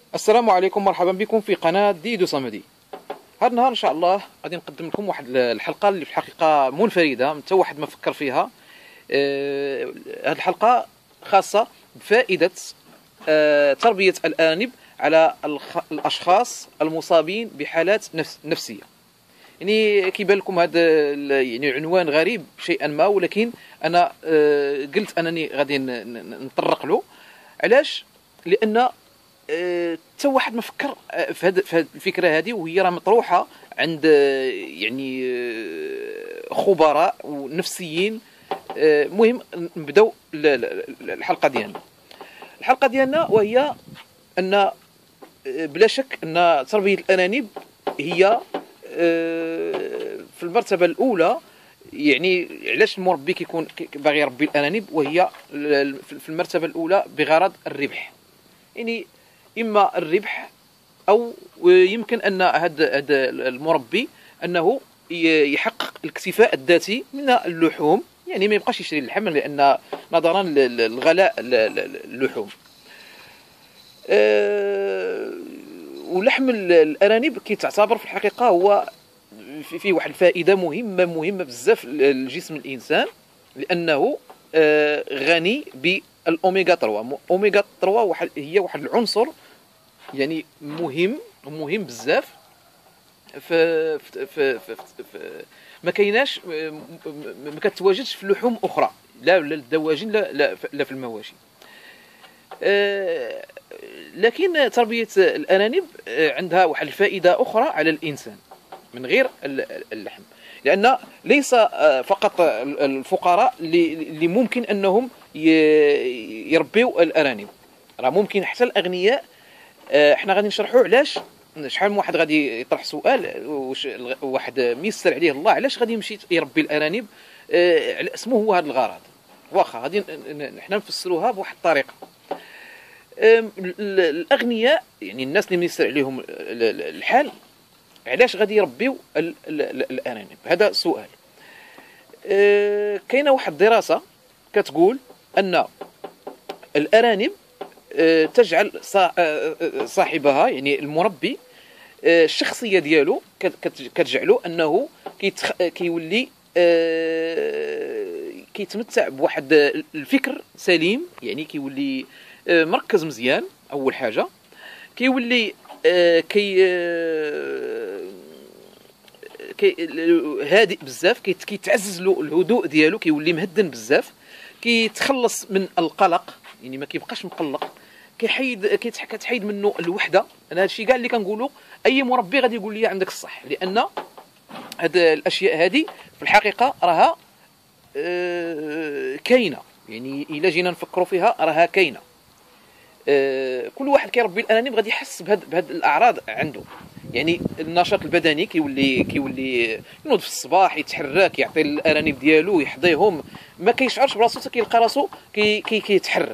السلام عليكم، مرحبا بكم في قناة ديدو صمدي. هذا النهار ان شاء الله غادي نقدم لكم واحد الحلقة اللي في الحقيقة منفردة، حتى واحد ما فكر فيها. هذه الحلقة خاصة بفائدة تربية الأرانب على الأشخاص المصابين بحالات نفسية. يعني كيبان لكم هذا يعني عنوان غريب شيئا ما، ولكن انا قلت انني غادي نطرق له. علاش؟ لان حتى واحد ما فكر في هذه الفكره هذه، وهي راه مطروحه عند يعني خبراء ونفسيين. مهم نبداو الحلقه ديالنا. وهي ان بلا شك ان تربيه الارانب هي في المرتبه الاولى. يعني علاش المربي كيكون باغي يربي الارانب؟ وهي في المرتبه الاولى بغرض الربح. يعني اما الربح، او يمكن ان هذا المربي انه يحقق الاكتفاء الذاتي من اللحوم، يعني ما يبقاش يشري اللحم لان نظرا للغلاء اللحوم. ولحم الارانب كيتعتبر في الحقيقه هو فيه واحد الفائده مهمه بزاف لجسم الانسان، لانه غني بالاوميغا 3. اوميغا 3 هي واحد العنصر يعني مهم بزاف. ما كايناش، ما كتواجدش في لحوم اخرى، لا الدواجن لا في المواشي. لكن تربيه الارانب عندها واحد الفائده اخرى على الانسان من غير اللحم، لان ليس فقط الفقراء اللي ممكن انهم يربيو الارانب، راه ممكن حتى الاغنياء. احنا غادي نشرحوا علاش. شحال من واحد غادي يطرح سؤال، واحد ميسر عليه الله، علاش غادي يمشي يربي الارانب؟ على اسمه هو هذا الغرض. واخا غادي حنا نفسروها بواحد الطريقه. الاغنياء، يعني الناس اللي ميسر عليهم الحال، علاش غادي يربيو الارانب؟ هذا سؤال. كاينه واحد الدراسه كتقول ان الارانب تجعل صاحبها، يعني المربي، الشخصيه ديالو كتجعلو انه كيولي كيتمتع بواحد الفكر سليم، يعني كيولي مركز مزيان. اول حاجه كيولي هادئ بزاف، كيتعزز له الهدوء ديالو، كيولي مهدن بزاف، كيتخلص من القلق، يعني ما كيبقاش مقلق، كتحيد منه الوحده. انا هادشي كاع اللي كنقولوا اي مربي غادي يقول لي عندك الصح، لان هاد الاشياء هذه في الحقيقه راها كاينه. يعني الا جينا نفكروا فيها راها كاينه. كل واحد كيربي الارانب غادي يحس بهاد الاعراض عنده. يعني النشاط البدني كيولي ينوض في الصباح، يتحرك، يعطي الارانب ديالو، يحضيهم، ما كيشعرش براسو حتى كيلقى راسو كيتحرك.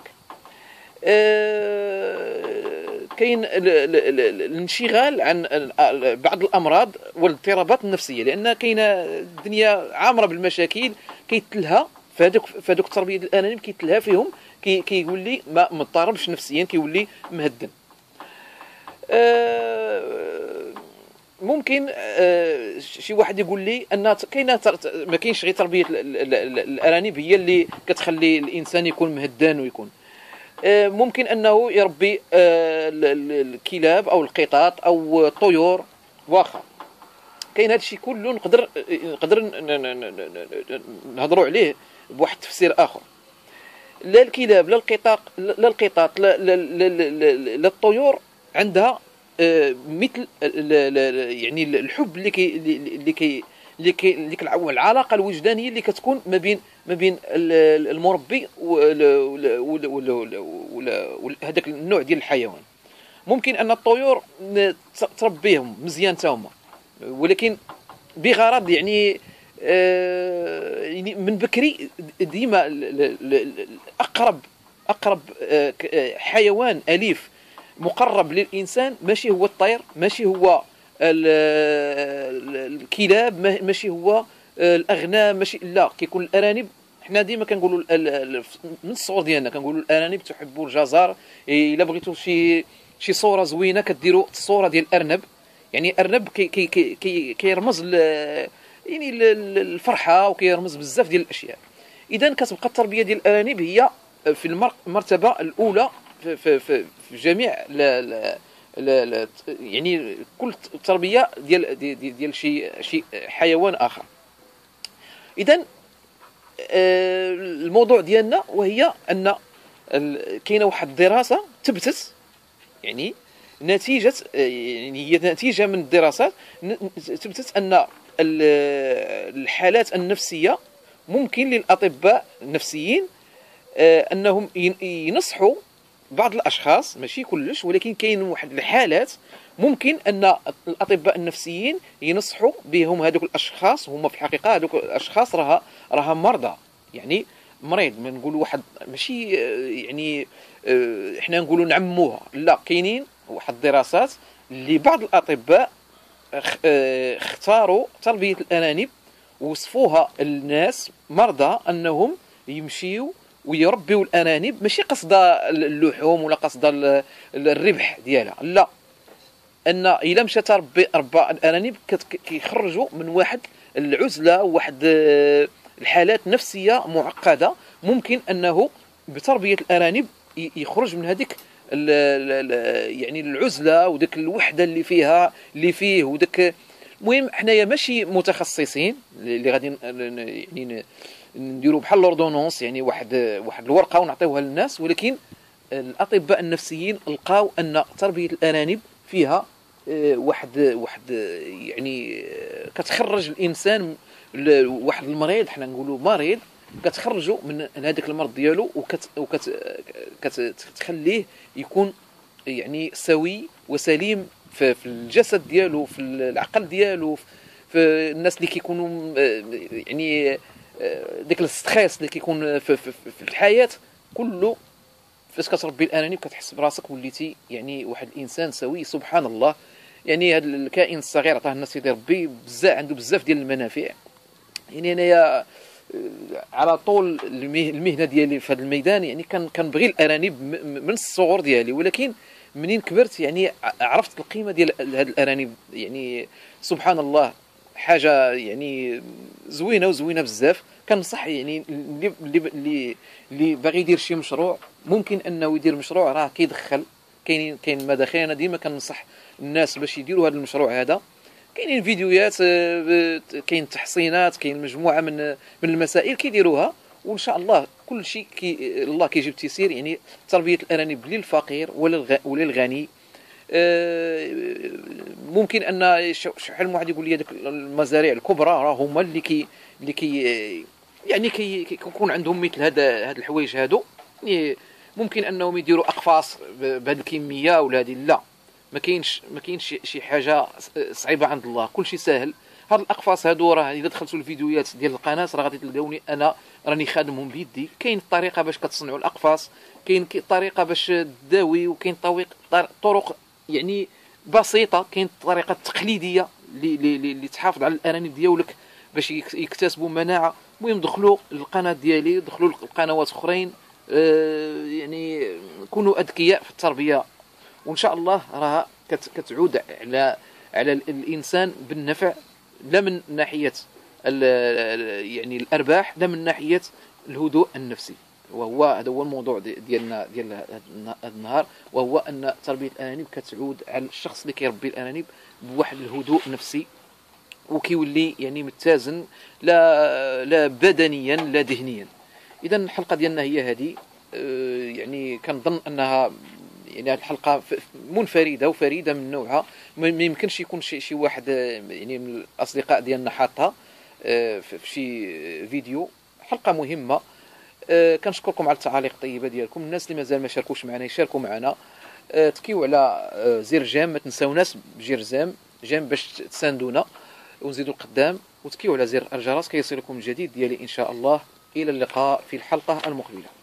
كاين الانشغال عن بعض الامراض والاضطرابات النفسيه، لان كاينه الدنيا عامره بالمشاكل كيتلها فهذوك تربيه الارانب، كيتلها فيهم، كيولي ما مضطربش نفسيا، كيولي مهدن. ممكن شي واحد يقول لي ان كاينه ما كاينش غير تربيه الارانب هي اللي كتخلي الانسان يكون مهدان ويكون. ممكن انه يربي الكلاب او القطط او الطيور. واخا كاين هذا الشيء كله نقدر نهضروا عليه بواحد التفسير اخر. لا الكلاب لا القطط لا الطيور عندها مثل يعني الحب اللي العلاقه الوجدانيه اللي كتكون ما بين المربي وهذاك النوع ديال الحيوان. ممكن ان الطيور تربيهم مزيان تا هما، ولكن بغرض يعني من بكري ديما اقرب حيوان اليف مقرب للانسان ماشي هو الطير، ماشي هو الكلاب، ماشي هو الاغنام، ماشي، لا، كيكون الارانب. حنا ديما كنقولوا من الصغر ديالنا كنقولوا الارانب تحب الجزر. الا بغيتوا شي صوره زوينه كديروا الصوره ديال الارنب، يعني ارنب كيرمز يعني الفرحه، وكيرمز بزاف ديال الاشياء. اذا كتبقى التربيه ديال الارانب هي في المرتبه الاولى في جميع يعني كل تربيه ديال شي حيوان اخر. اذا الموضوع ديالنا وهي ان كاينه واحد الدراسه تبتت، يعني نتيجه، يعني هي نتيجه من الدراسات تبتت ان الحالات النفسيه ممكن للاطباء النفسيين انهم ينصحوا بعض الاشخاص، ماشي كلش، ولكن كاين واحد الحالات ممكن ان الاطباء النفسيين ينصحوا بهم هذوك الاشخاص. هما في الحقيقه هذوك الاشخاص راها مرضى، يعني مريض، ما نقولوا واحد ماشي يعني احنا نقولوا نعموها، لا، كاينين واحد الدراسات اللي بعض الاطباء اختاروا تربيه الارانب ووصفوها الناس مرضى انهم يمشيوا ويربيوا الارانب، ماشي قصد اللحوم ولا قصد الربح ديالها، لا، ان الا مشى ربى الارانب كيخرجوا من واحد العزله وواحد الحالات نفسيه معقده، ممكن انه بتربيه الارانب يخرج من هذيك يعني العزله وديك الوحده اللي فيه وداك. المهم حنايا ماشي متخصصين اللي غادي يعني نديروا بحال لوردونونس، يعني واحد الورقه ونعطيوها للناس، ولكن الاطباء النفسيين لقاو ان تربيه الارانب فيها واحد يعني كتخرج الانسان واحد المريض، حنا نقولوا مريض، كتخرجوا من هذاك المرض ديالو كتخليه يكون يعني سوي وسليم في الجسد ديالو، في العقل ديالو، في الناس اللي كيكونوا يعني ديك الستريس اللي كيكون في الحياه كله. فاش كتربي الارانب كتحس براسك وليتي يعني واحد الانسان سوي، سبحان الله. يعني هذا الكائن الصغير عطاه لنا سيدي ربي بزاف، عنده بزاف ديال المنافع. يعني انايا على طول المهنه ديالي في هذا الميدان يعني كنبغي الارانب من الصغر ديالي، ولكن منين كبرت يعني عرفت القيمه ديال هاد الارانب. يعني سبحان الله، حاجه يعني زوينه بزاف. كنصح يعني اللي باغي يدير شي مشروع ممكن انه يدير مشروع، راه كيدخل كاين مداخل. انا ديما كنصح الناس باش يديروا هذا المشروع هذا. كاينين فيديوهات، كاين تحصينات، كاين مجموعه من المسائل كيديروها، وان شاء الله كل شيء الله كيجيب التيسير. يعني تربيه الارانب للفقير ولا الغني. ممكن ان شحال من واحد يقول لي هذوك المزارع الكبرى راه هما اللي يعني كيكون عندهم مثل هذا الحوايج هادو. يعني ممكن انهم يديروا اقفاص بهذه الكميه ولا هذه، لا، ما كاينش شي حاجه صعيبه عند الله، كل شيء سهل. هاد الاقفاص هادو راه اذا دخلتوا الفيديوهات ديال القناه راه غادي تلقاوني انا راني خادمهم بيدي. كاين طريقه باش كتصنعوا الاقفاص، كاين طريقه باش تداوي، وكاين طرق يعني بسيطه، كاين الطريقه التقليديه اللي تحافظ على الارانب ديالك باش يكتسبوا مناعه. المهم دخلوا للقناه ديالي، دخلوا لقنوات اخرين، يعني كونوا اذكياء في التربيه، وان شاء الله راها كتعود على الانسان بالنفع، لا من ناحيه يعني الارباح، لا من ناحيه الهدوء النفسي. هذا هو الموضوع ديالنا ديال هذا النهار، وهو ان تربيه الارانب كتعود على الشخص اللي كيربي الارانب بواحد الهدوء نفسي، وكيولي يعني متزن، لا بدنيا لا ذهنيا. اذا الحلقه ديالنا هي هذه. يعني كنظن انها يعني هذه الحلقه منفرده وفريده من نوعها، ما يمكنش يكون شي واحد يعني من الاصدقاء ديالنا حاطها في شي فيديو. حلقه مهمه. كنشكركم على التعاليق الطيبه ديالكم. الناس اللي مازال ما شاركوش معنا يشاركوا معنا، تكيو على زر جيم، ما تنساوناش بجير جيم باش تساندونا ونزيدوا القدام، وتكيو على زر الجرس كيصلكم الجديد ديالي ان شاء الله. الى اللقاء في الحلقه المقبله.